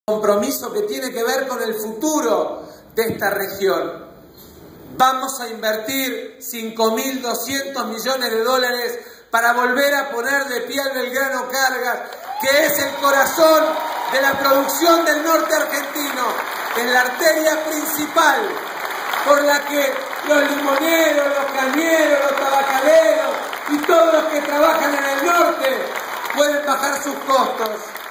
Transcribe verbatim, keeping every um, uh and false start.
compromiso que tiene que ver con el futuro de esta región. Vamos a invertir cinco mil doscientos millones de dólares para volver a poner de pie al Belgrano Cargas, que es el corazón de la producción del norte argentino, en la arteria principal por la que los limoneros, los cañeros, los tabacaleros y todos los que trabajan en el norte pueden bajar sus costos.